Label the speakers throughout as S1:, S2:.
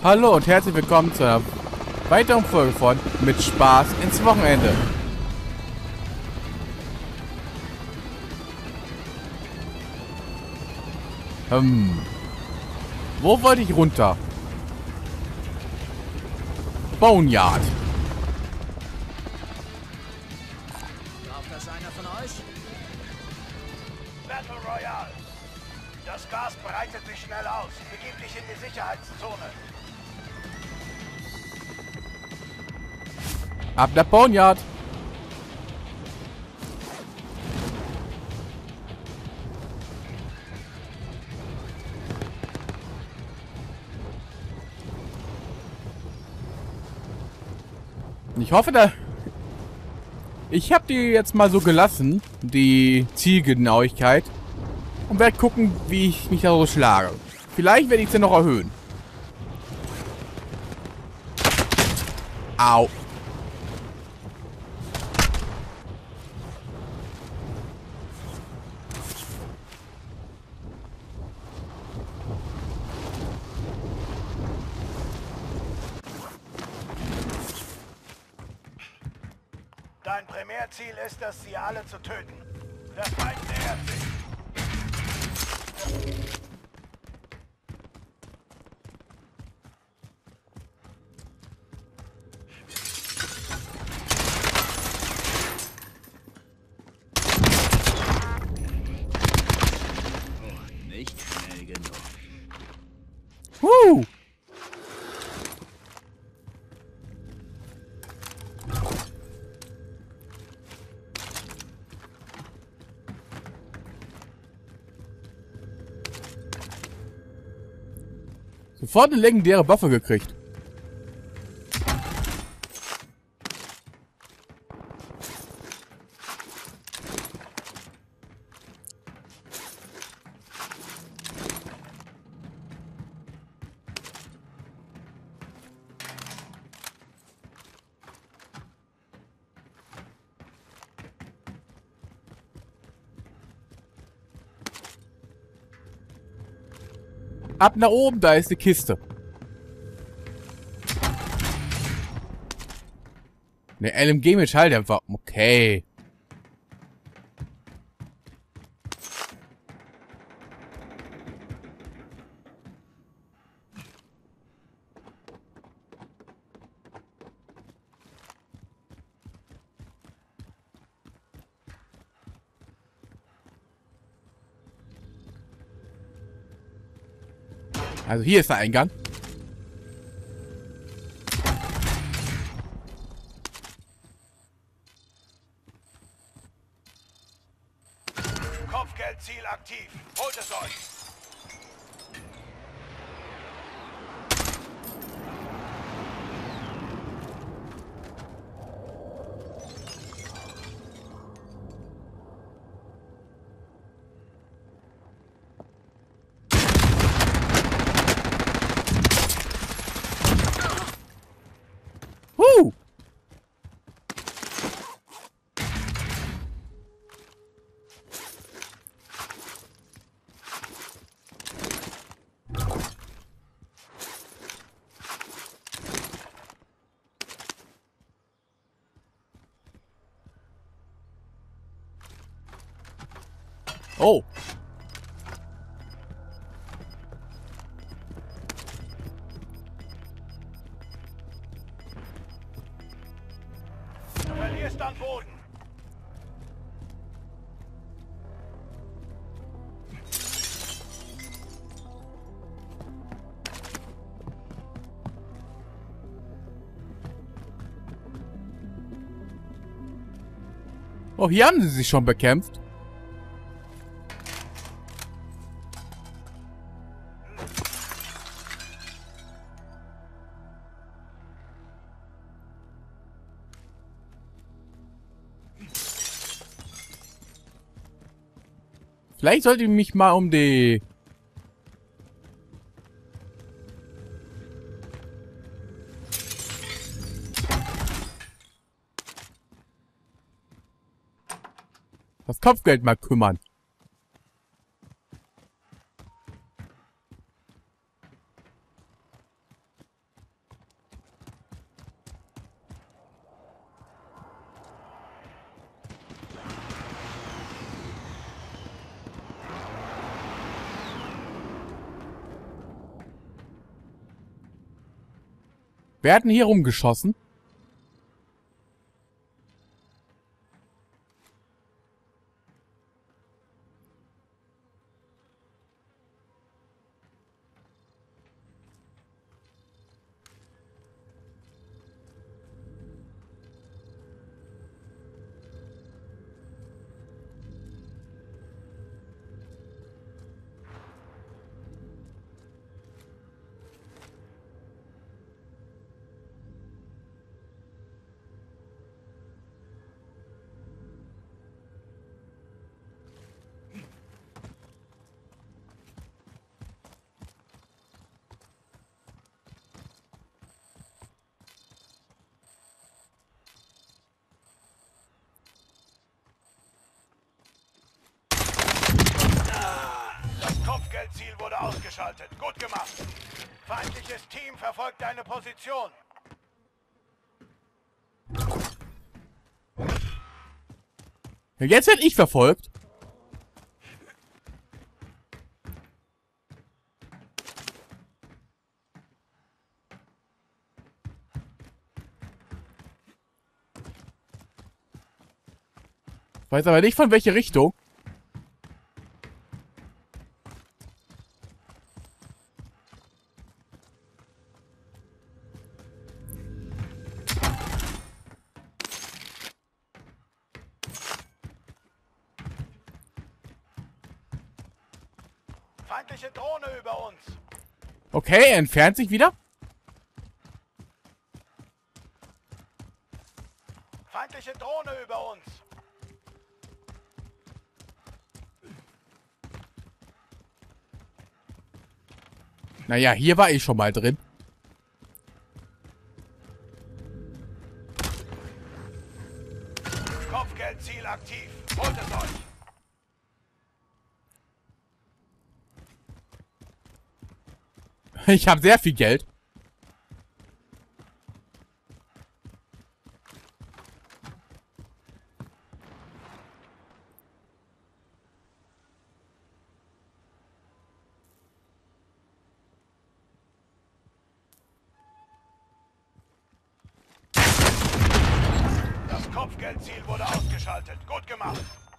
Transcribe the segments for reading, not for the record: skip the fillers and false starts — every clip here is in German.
S1: Hallo und herzlich willkommen zu einer weiteren Folge von Mit Spaß ins Wochenende. Wo wollte ich runter? Boneyard.
S2: Braucht das einer von euch?
S3: Battle Royale. Das Gas breitet sich schnell aus. Begib dich in die Sicherheitszone.
S1: Ab der Boneyard. Ich hoffe, ich habe die jetzt mal so gelassen, die Zielgenauigkeit, und werde gucken, wie ich mich da so schlage. Vielleicht werde ich sie noch erhöhen. Au.
S3: Dein Primärziel ist es, sie alle zu töten. Der Feind nähert sich.
S2: Nicht schnell genug.
S1: Woo. Sofort eine legendäre Waffe gekriegt. Ab nach oben, da ist die Kiste. Ne, LMG mit Schalldämpfer. Okay. Also hier ist der Eingang.
S3: Kopfgeldziel aktiv. Holt es euch.
S1: Woo! Oh.
S3: Du verlierst an Boden.
S1: Oh, hier haben sie sich schon bekämpft. Vielleicht sollte ich mich mal um die... das Kopfgeld mal kümmern. Wer hat denn hier rumgeschossen?
S3: Das Kopfgeldziel wurde ausgeschaltet. Gut gemacht. Feindliches Team verfolgt deine Position.
S1: Ja, jetzt werde ich verfolgt. Weiß aber nicht von welche Richtung.
S3: Feindliche Drohne über uns.
S1: Okay, er entfernt sich wieder.
S3: Feindliche Drohne über uns.
S1: Naja, hier war ich schon mal drin.
S3: Kopfgeldziel aktiv. Holt es euch.
S1: Ich habe sehr viel Geld.
S3: Das Kopfgeldziel wurde ausgeschaltet. Gut gemacht.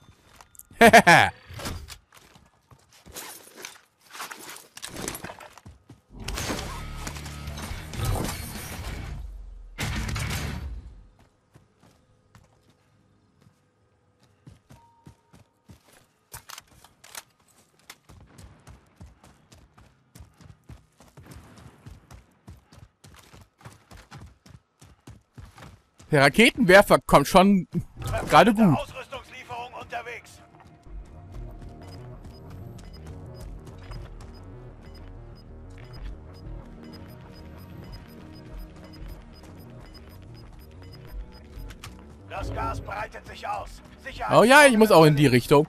S1: Der Raketenwerfer kommt schon gerade gut.
S3: Ausrüstungslieferung unterwegs. Das Gas breitet sich aus. Sicherheit.
S1: Oh ja, ich muss auch in die Richtung.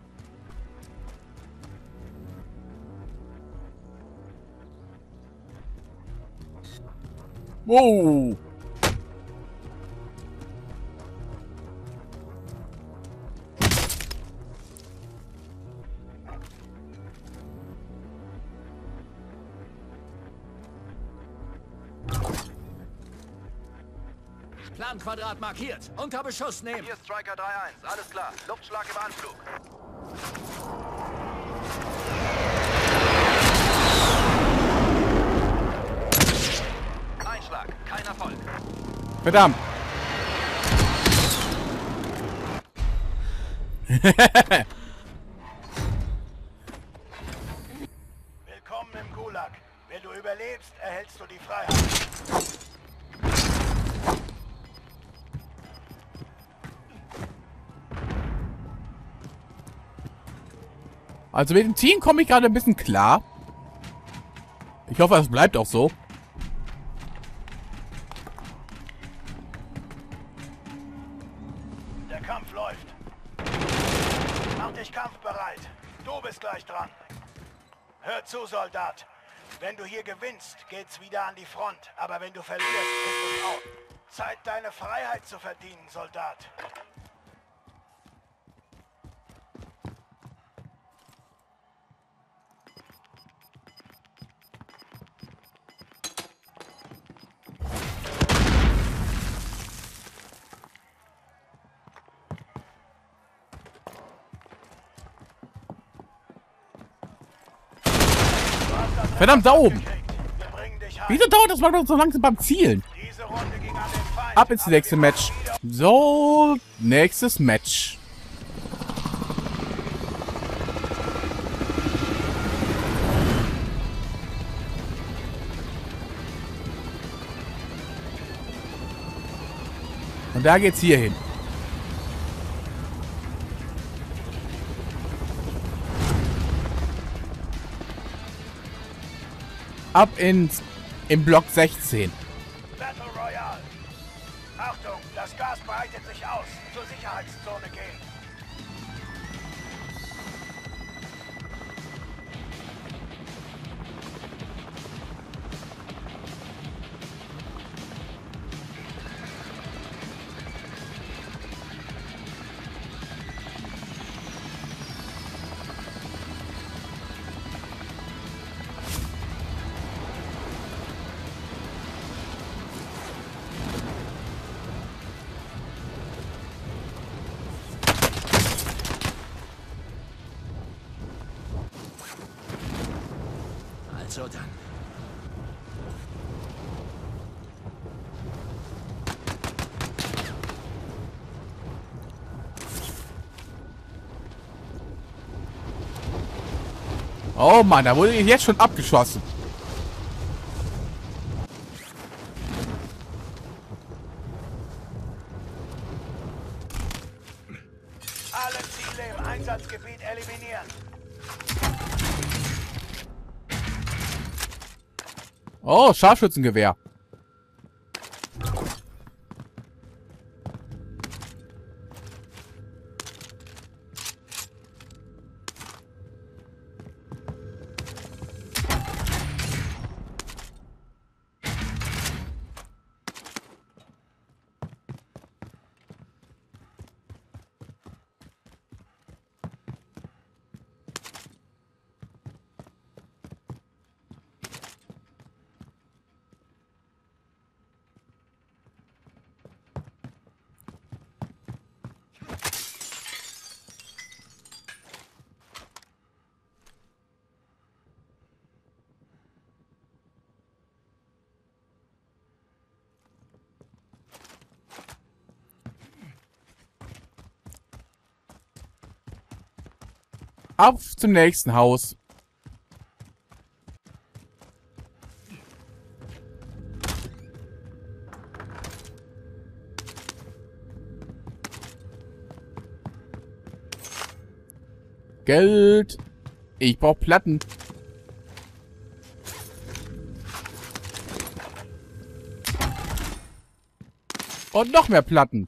S1: Wow.
S2: Planquadrat markiert. Unter Beschuss nehmen.
S4: Hier Striker 3-1. Alles klar. Luftschlag im Anflug. Einschlag. Kein Erfolg.
S1: Verdammt.
S3: Willkommen im Gulag. Wenn du überlebst, erhältst du die Freiheit.
S1: Also mit dem Team komme ich gerade ein bisschen klar. Ich hoffe, es bleibt auch so.
S3: Der Kampf läuft. Mach dich kampfbereit. Du bist gleich dran. Hör zu, Soldat. Wenn du hier gewinnst, geht's wieder an die Front. Aber wenn du verlierst, ist es out. Zeit, deine Freiheit zu verdienen, Soldat.
S1: Verdammt, da oben.
S3: Wir bringen dich heim.
S1: Wieso dauert das mal so langsam beim Zielen?
S3: Diese Runde ging an den Feind.
S1: Ab ins nächste Match. So, nächstes Match. Und da geht's hier hin. Ab im Block 16.
S3: Battle Royale. Achtung, das Gas breitet sich aus. Zur Sicherheitszone gehen.
S2: Also dann.
S1: Oh Mann, da wurde ich jetzt schon abgeschossen.
S3: Alle Ziele im Einsatzgebiet eliminieren.
S1: Oh, Scharfschützengewehr. Auf zum nächsten Haus. Geld. Ich brauche Platten. Und noch mehr Platten.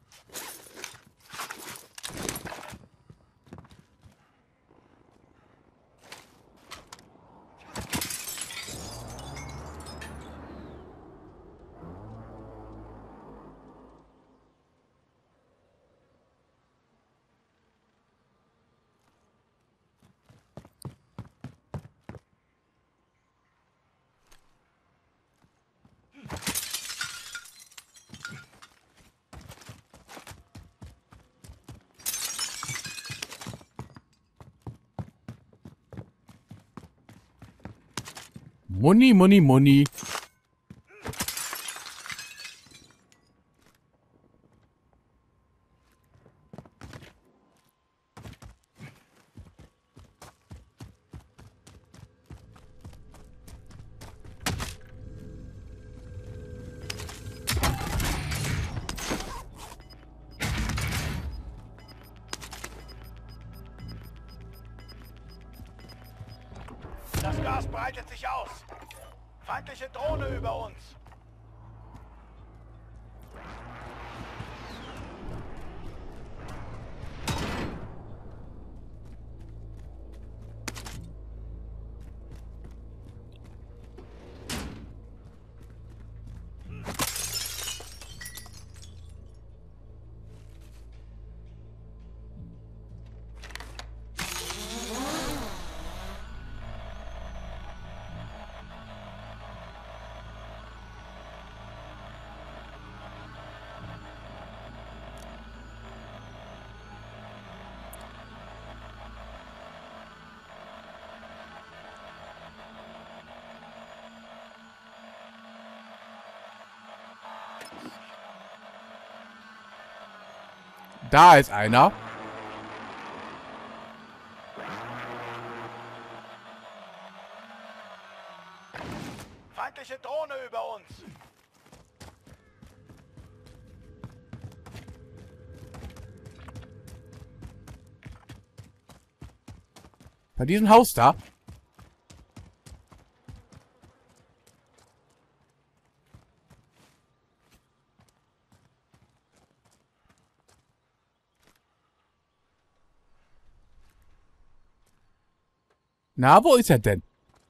S1: Money, money, money.
S3: Das Gas breitet sich aus. Feindliche Drohne über uns.
S1: Da ist einer.
S3: Feindliche Drohne über uns.
S1: Bei diesem Haus da. Na, wo ist er denn?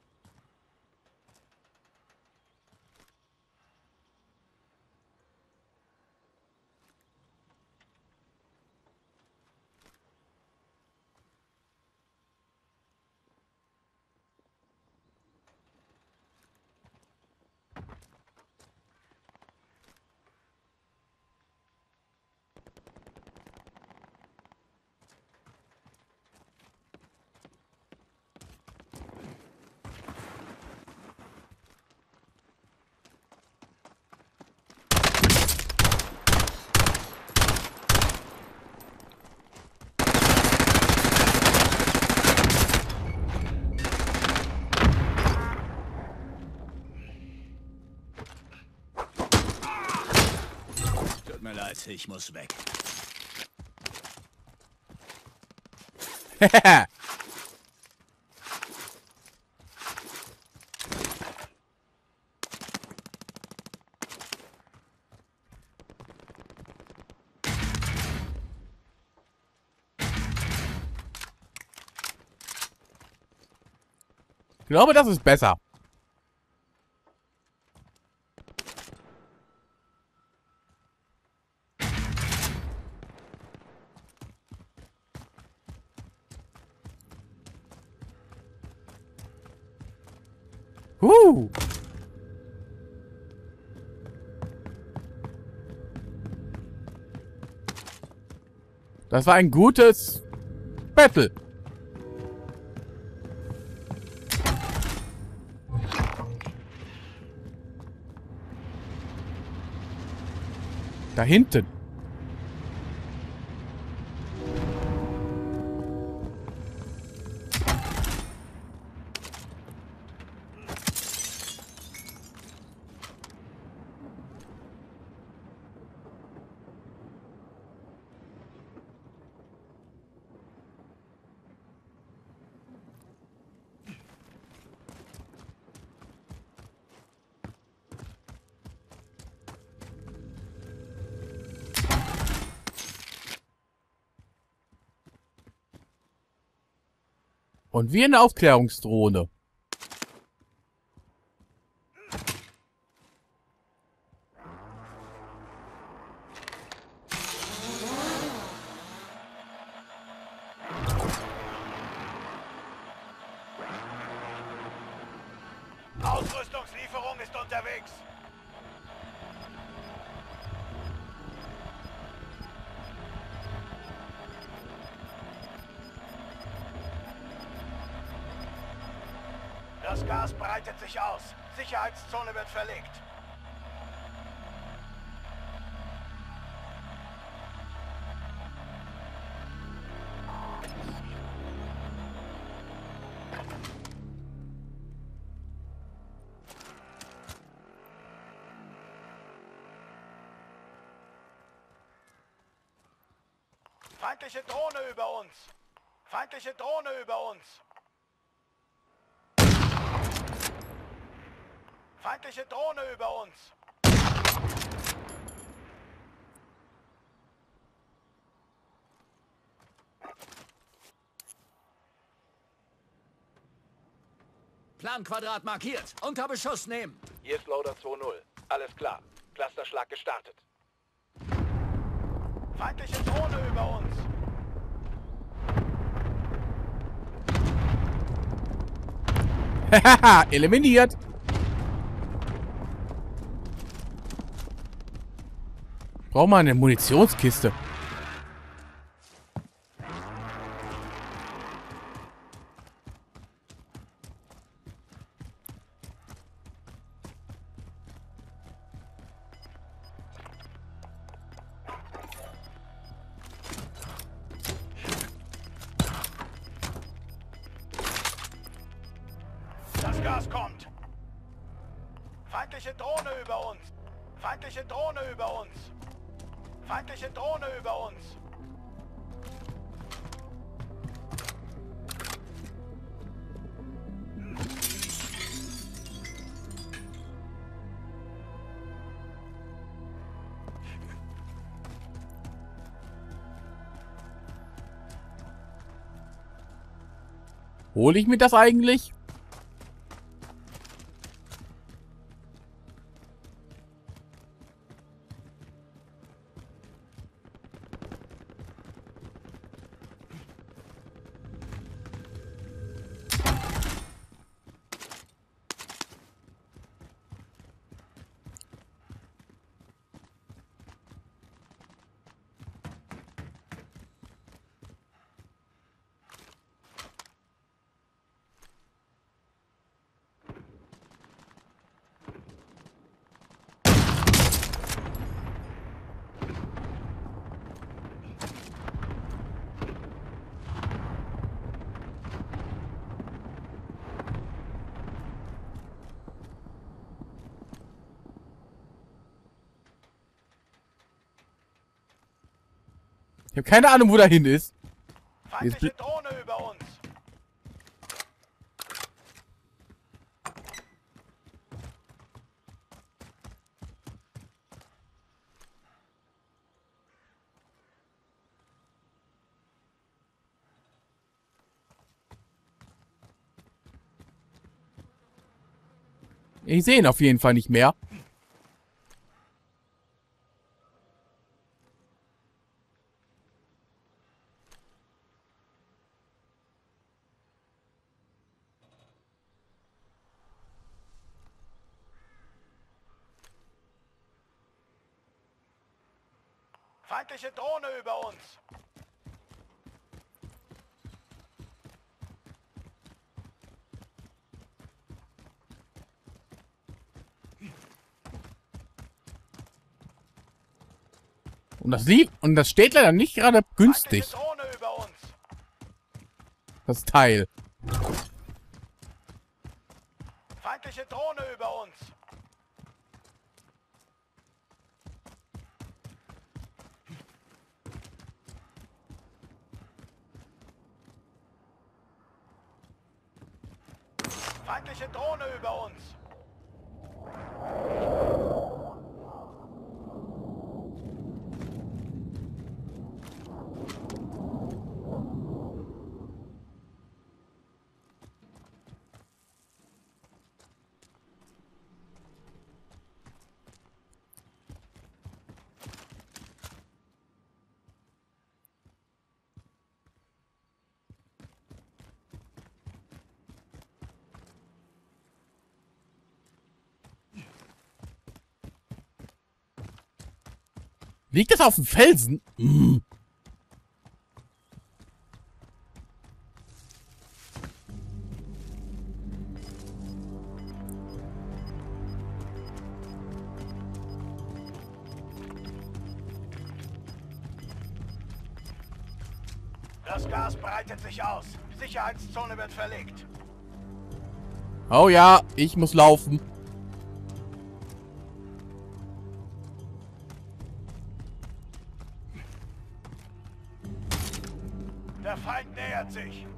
S2: Tut mir leid, ich muss weg.
S1: Ich glaube, das ist besser. Das war ein gutes Battle. Da hinten. Und wie eine Aufklärungsdrohne.
S3: Ausrüstungslieferung ist unterwegs. Das Gas breitet sich aus. Sicherheitszone wird verlegt. Feindliche Drohne über uns. Feindliche Drohne über uns. Feindliche Drohne über uns.
S2: Planquadrat markiert. Unter Beschuss nehmen.
S4: Hier ist Loader 2-0. Alles klar. Clusterschlag gestartet.
S3: Feindliche Drohne über uns.
S1: Hahaha, eliminiert. Brauchen wir eine Munitionskiste.
S3: Feindliche Drohne über uns. Feindliche Drohne über uns. Feindliche Drohne über uns.
S1: Hole ich mir das eigentlich? Ich habe keine Ahnung, wo dahin ist.
S3: Feindliche Drohne über uns.
S1: Ich sehe ihn auf jeden Fall nicht mehr.
S3: Feindliche Drohne über uns.
S1: Und das steht leider nicht gerade günstig,
S3: Feindliche Drohne über uns.
S1: das Teil.
S3: Feindliche Drohne über uns. Feindliche Drohne über uns.
S1: Liegt das auf dem Felsen? Mm.
S3: Das Gas breitet sich aus. Sicherheitszone wird verlegt.
S1: Oh ja, ich muss laufen.
S3: Der Feind nähert sich.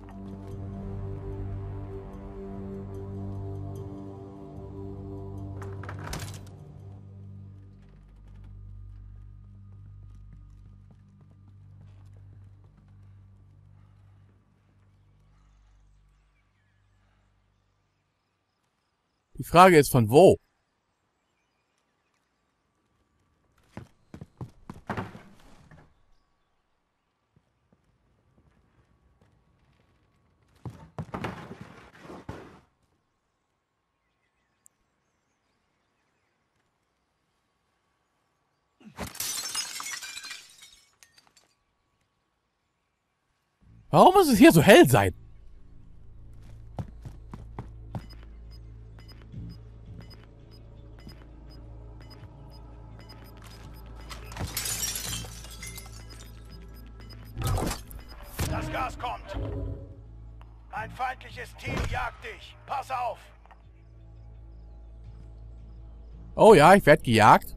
S1: Die Frage ist, von wo? Warum muss es hier so hell sein?
S3: Das Gas kommt. Ein feindliches Team jagt dich. Pass auf.
S1: Oh ja, ich werde gejagt.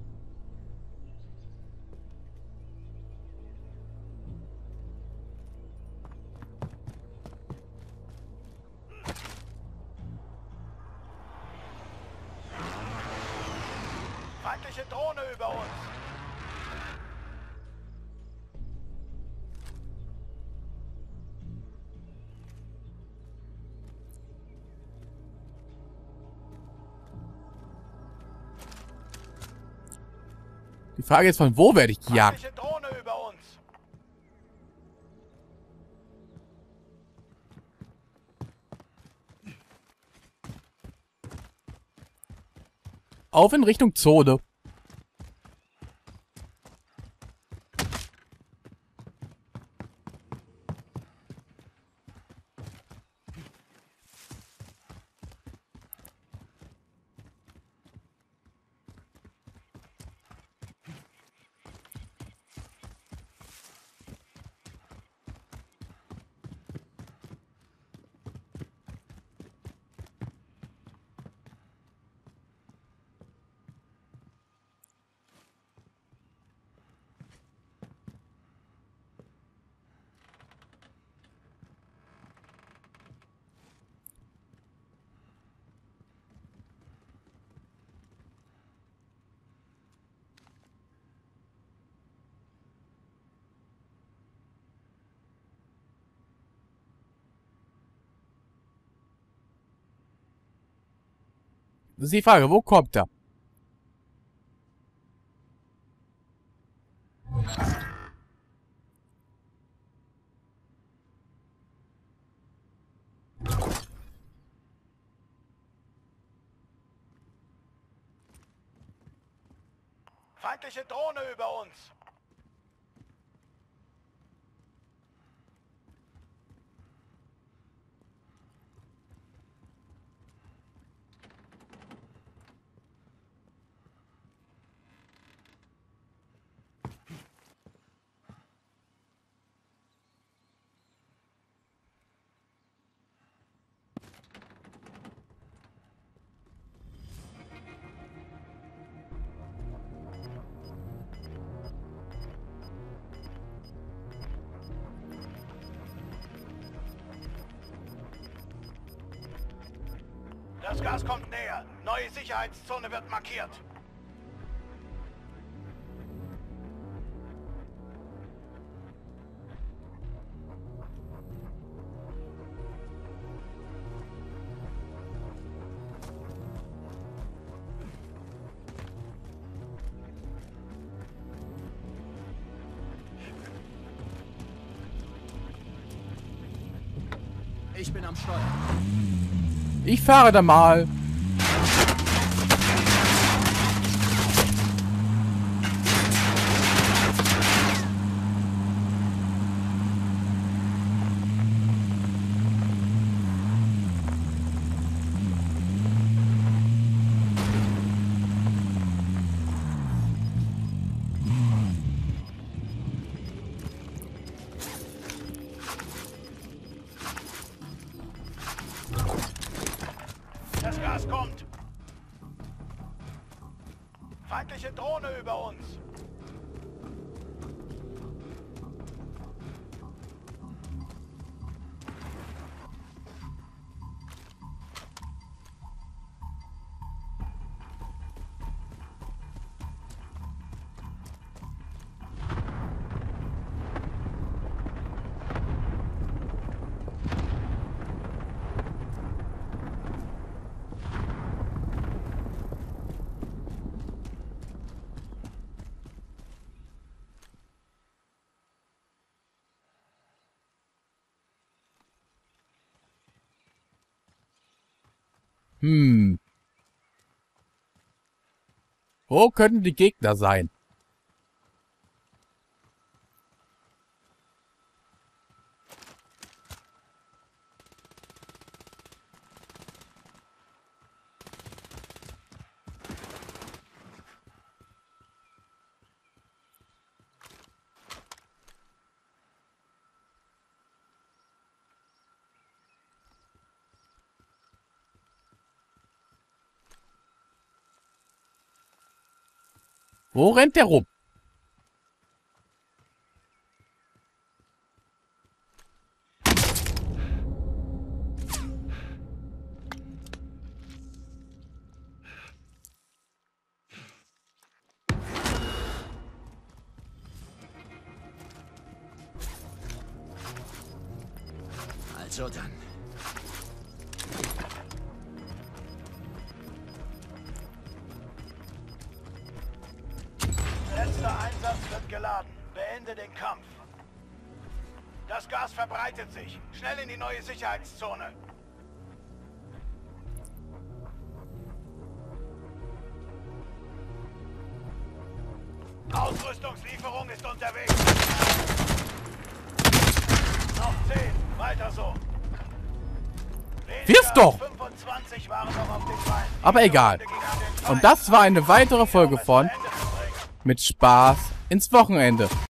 S3: Feindliche Drohne über uns.
S1: Die Frage ist, von wo werde ich gejagt?
S3: Feindliche Drohne über uns.
S1: Auf in Richtung Zone. Das ist die Frage, wo kommt er?
S3: Feindliche Drohne über uns. Das Gas kommt näher. Neue Sicherheitszone wird markiert.
S2: Ich bin am Steuer.
S1: Ich fahre da mal.
S3: Das Gas kommt. Feindliche Drohne über uns.
S1: Wo könnten die Gegner sein? Wo rennt der rum?
S2: Also dann.
S3: Letzter Einsatz wird geladen. Beende den Kampf. Das Gas verbreitet sich. Schnell in die neue Sicherheitszone. Ausrüstungslieferung ist unterwegs. Noch 10. Weiter so.
S1: Wirf doch!
S3: 25 waren noch auf den Beinen.
S1: Aber egal. Und das war eine weitere Folge von Mit Spaß ins Wochenende.